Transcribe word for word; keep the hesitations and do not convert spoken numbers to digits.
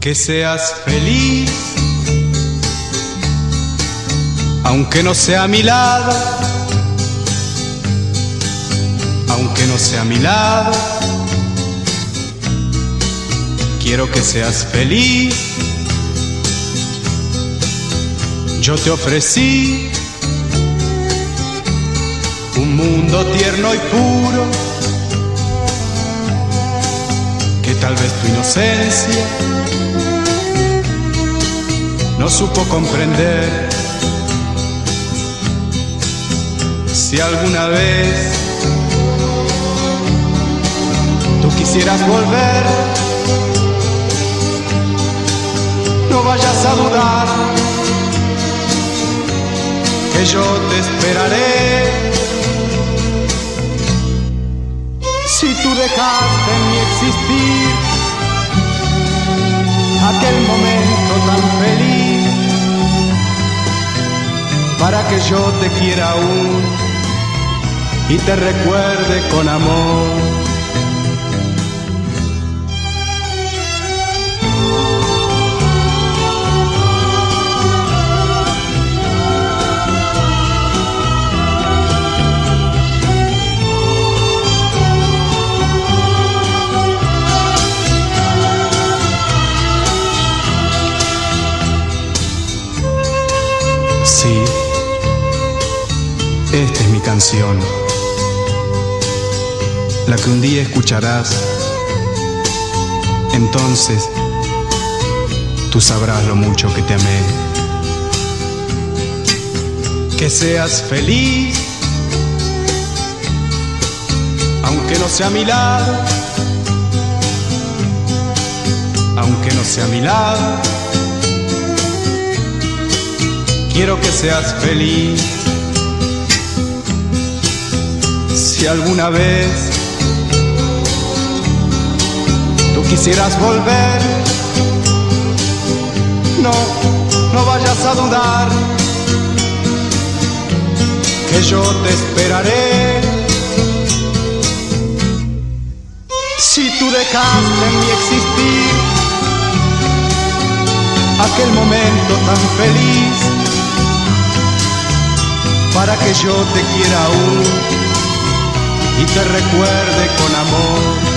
Que seas feliz, aunque no sea a mi lado, aunque no sea a mi lado. Quiero que seas feliz. Yo te ofrecí un mundo tierno y puro, que tal vez tu inocencia no supo comprender. Si alguna vez tú quisieras volver, no vayas a dudar, que yo te esperaré. Si tú dejaste en mi existir aquel momento tan feliz, para que yo te quiera aún y te recuerde con amor. Sí, esta es mi canción, la que un día escucharás. Entonces tú sabrás lo mucho que te amé. Que seas feliz, aunque no sea a mi lado, aunque no sea a mi lado. Quiero que seas feliz. Si alguna vez tú quisieras volver, no, no vayas a dudar, que yo te esperaré. Si tú dejaste en mi existir aquel momento tan feliz, para que yo te quiera aún y te recuerde con amor.